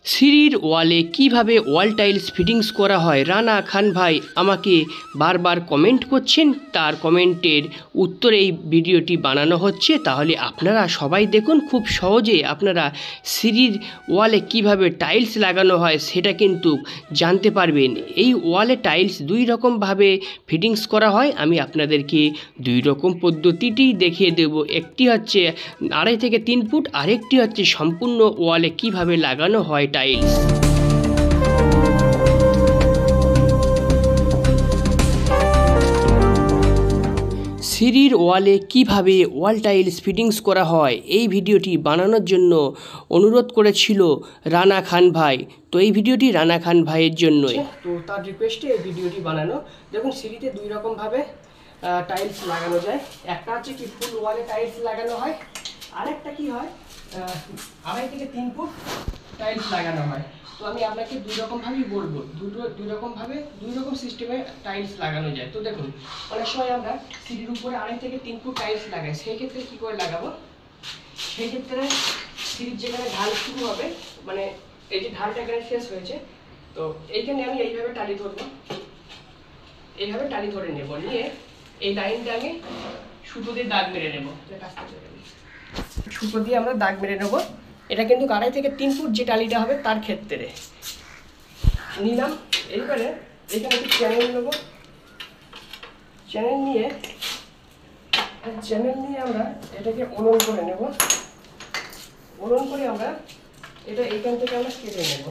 সিঁড়ির ওয়ালে কিভাবে ওয়াল টাইলস ফিটিংস করা হয় রানা খান ভাই আমাকে বারবার কমেন্ট করছেন, তার কমেন্টের উত্তর এই ভিডিওটি বানানো হচ্ছে। তাহলে আপনারা সবাই দেখুন, খুব সহজে আপনারা সিঁড়ির ওয়ালে কিভাবে টাইলস লাগানো হয় সেটা কিন্তু জানতে পারবেন। এই ওয়ালে টাইলস দুই রকমভাবে ফিটিংস করা হয়, আমি আপনাদেরকে দুই রকম পদ্ধতিটি দেখিয়ে দেব। একটি হচ্ছে 2.5 থেকে 3 ফুট, আরেকটি হচ্ছে সম্পূর্ণ ওয়ালে কিভাবে লাগানো হয় টাইলস। সিঁড়ির ওয়ালে কিভাবে ওয়াল টাইলস ফিটিংস করা হয় এই ভিডিওটি বানানোর জন্য অনুরোধ করেছিল রানা খান ভাই। তো এই ভিডিওটি রানা খান ভাইয়ের জন্যই, তো তার রিকোয়েস্টে এই ভিডিওটি বানানো। দেখুন, সিঁড়িতে দুই রকমভাবে টাইলস লাগানো যায়। একটা হচ্ছে কি ফুল ওয়ালে টাইলস লাগানো হয়, আরেকটা কি হয় 2.5 থেকে 3 ফুট টাইলস লাগানো হয়। তো আমি আপনাকে দুই রকমভাবেই বলবো, দুই রকম সিস্টেমে টাইলস লাগানো যায়। তো দেখুন, অনেক সময় আমরা সিঁড়ির উপরে 2.5 থেকে 3 ফুট টাইলস লাগাই। সেই ক্ষেত্রে কী করে লাগাবো, সেই ক্ষেত্রে সিঁড়ির যেখানে ঢাল শুরু হবে, মানে এই যে ঢালটা এখানে শেষ হয়েছে, তো এইখানে আমি এইভাবে টালি ধরবো, এইভাবে টালি ধরে নেব, নিয়ে এই লাইনটা আমি সুতো দিয়ে দাগ মেরে নেবো। সুতো দিয়ে আমরা দাগ মেরে নেবো। এটা কিন্তু 2.5 থেকে 3 ফুট যে টালিটা হবে তার ক্ষেত্রে নিলাম। এইবারে এখানে একটু চ্যানেল নেবো, চ্যানেল নিয়ে আমরা এটাকে ওলন করে নেব। ওলন করে আমরা এটা এইখান থেকে আমরা কেটে নেব।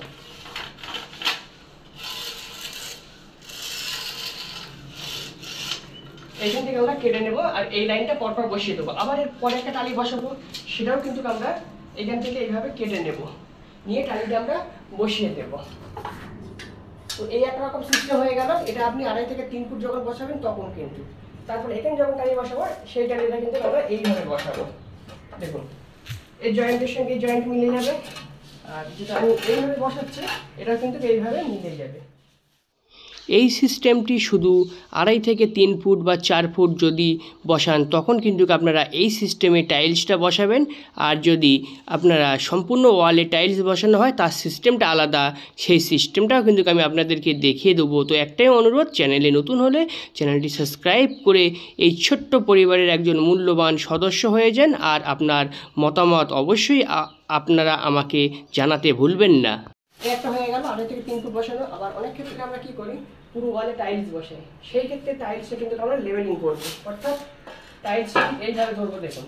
এইখান থেকে আমরা কেটে নেব আর এই লাইনটা পরপর বসিয়ে দেবো। আবার এর পরে একটা টালি বসাবো, সেটাও কিন্তু আমরা এখান থেকে এইভাবে কেটে নেব, নিয়ে টালিটা আমরা বসিয়ে দেব। তো এই একটা রকম সিস্টেম হয়ে গেল। এটা আপনি 2.5 থেকে 3 ফুট যখন বসাবেন তখন কিন্তু, তারপর এখানে যখন টালি বসাবো সেই টালিটা কিন্তু আমরা এইভাবে বসাবো। দেখুন, এই জয়েন্টের সঙ্গে জয়েন্ট মিলে যাবে, আর যেটা আমি এইভাবে বসাচ্ছি এটা কিন্তু এইভাবে মিলে যাবে। এই সিস্টেমটি শুধু 2.5 থেকে 3 ফুট বা 4 ফুট যদি বসান তখন কিন্তু আপনারা এই সিস্টেমে টাইলসটা বসাবেন। আর যদি আপনারা সম্পূর্ণ ওয়ালে টাইলস বসানো হয় তার সিস্টেমটা আলাদা, সেই সিস্টেমটাও কিন্তু আমি আপনাদেরকে দেখিয়ে দেবো। তো একটাই অনুরোধ, চ্যানেলে নতুন হলে চ্যানেলটি সাবস্ক্রাইব করে এই ছোট্ট পরিবারের একজন মূল্যবান সদস্য হয়ে যান। আর আপনার মতামত অবশ্যই আপনারা আমাকে জানাতে ভুলবেন না। একটা হয়ে গেল 2.5 থেকে 3 ফুট বসানো। আবার অনেক ক্ষেত্রে আমরা কি করি, পুরো ওয়ালে টাইলস বসাই। সেই ক্ষেত্রে টাইলসটা কিন্তু আমরা লেভেলিং করবো, অর্থাৎ টাইলস এইভাবে ধরবো। দেখুন,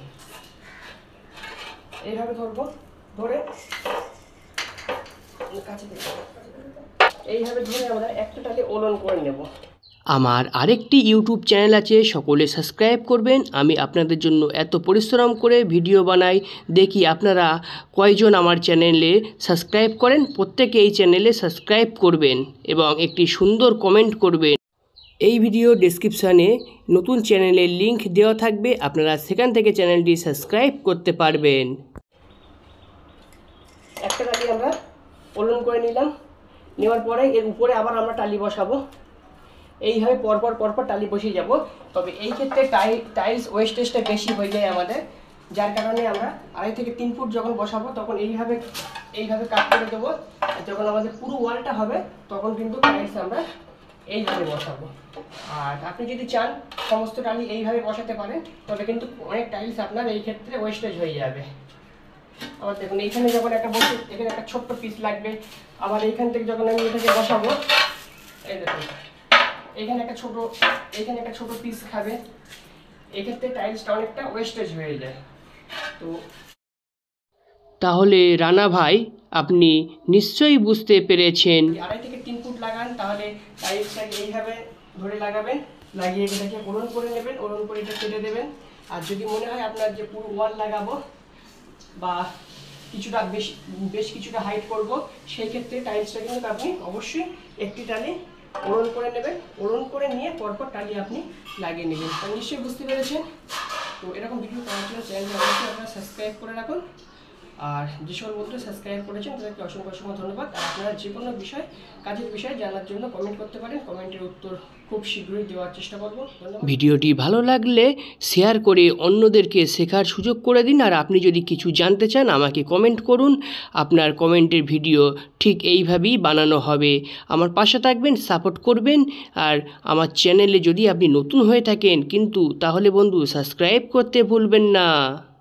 এইভাবে ধরবো, ধরে কাছে এইভাবে ধরে আমরা একটা টালি ওলন করে নেব। আমার আরেকটি ইউটিউব চ্যানেল আছে, সকলে সাবস্ক্রাইব করবেন। আমি আপনাদের জন্য এত পরিশ্রম করে ভিডিও বানাই, দেখি আপনারা কয়জন আমার চ্যানেলে সাবস্ক্রাইব করেন। প্রত্যেকে এই চ্যানেলে সাবস্ক্রাইব করবেন এবং একটি সুন্দর কমেন্ট করবেন। এই ভিডিও ডেসক্রিপশানে নতুন চ্যানেলের লিংক দেওয়া থাকবে, আপনারা সেখান থেকে চ্যানেলটি সাবস্ক্রাইব করতে পারবেন। একটা টালি আমরা ওলন করে নিলাম, নেওয়ার পরে এর উপরে আবার আমরা টালি বসাবো। এইভাবে পরপর টালি বসিয়ে যাব। তবে এই ক্ষেত্রে টাইলস ওয়েস্টেজটা বেশি হয়ে যায় আমাদের, যার কারণে আমরা 2.5 থেকে 3 ফুট যখন বসাবো তখন এইভাবে কাট করে দেবো। যখন আমাদের পুরো ওয়ালটা হবে তখন কিন্তু টাইলস আমরা এইভাবে বসাবো। আর আপনি যদি চান সমস্ত টালি এইভাবে বসাতে পারেন, তবে কিন্তু অনেক টাইলস আপনার এই ক্ষেত্রে ওয়েস্টেজ হয়ে যাবে। আবার দেখুন, এইখানে যখন এখানে একটা ছোট্ট পিস লাগবে, আবার এইখান থেকে যখন আমি এটাকে বসাবো, এই দেখুন এখানে একটা ছোট পিস খাবে, এক্ষেত্রে টাইলসটা অনেকটা ওয়েস্টেজ হয়ে যায়। তো তাহলে রানা ভাই, আপনি নিশ্চয়ই বুঝতে পেরেছেন। 2.5 থেকে 3 ফুট লাগান, তাহলে টাইলসটাকে এইভাবে ধরে লাগাবেন, লাগিয়ে এটাকে ওলন করে নেবেন, ওলন করে এটা কেটে দেবেন। আর যদি মনে হয় আপনার যে পুরো ওয়াল লাগাবো বা কিছুটা বেশ কিছুটা হাইট করব, সেই ক্ষেত্রে টাইলসটা কিন্তু আপনি অবশ্যই একটি টালি ওলন করে নেবেন। ওলন করে নিয়ে পরপর টালি আপনি লাগিয়ে নেবেন। তা নিশ্চয়ই বুঝতে পেরেছেন। তো এরকম ভিডিও পাওয়ার জন্য চ্যানেলটি অবশ্যই আপনারা সাবস্ক্রাইব করে রাখুন। আর যে সকল বন্ধু সাবস্ক্রাইব করেছেন তাদেরকে অসংখ্য অসংখ্য ধন্যবাদ। আর আপনারা যে কোনো বিষয় কাজের বিষয় জানার জন্য কমেন্ট করতে পারেন, কমেন্টের উত্তর খুব শীঘ্রই দেওয়ার চেষ্টা করব। ধন্যবাদ। ভিডিওটি ভালো লাগলে শেয়ার করে অন্যদেরকে শেখার সুযোগ করে দিন। আর আপনি যদি কিছু জানতে চান আমাকে কমেন্ট করুন, আপনার কমেন্টের ভিডিও ঠিক এইভাবেই বানানো হবে। আমার পাশে থাকবেন, সাপোর্ট করবেন। আর আমার চ্যানেলে যদি আপনি নতুন হয়ে থাকেন কিন্তু তাহলে বন্ধু সাবস্ক্রাইব করতে ভুলবেন না।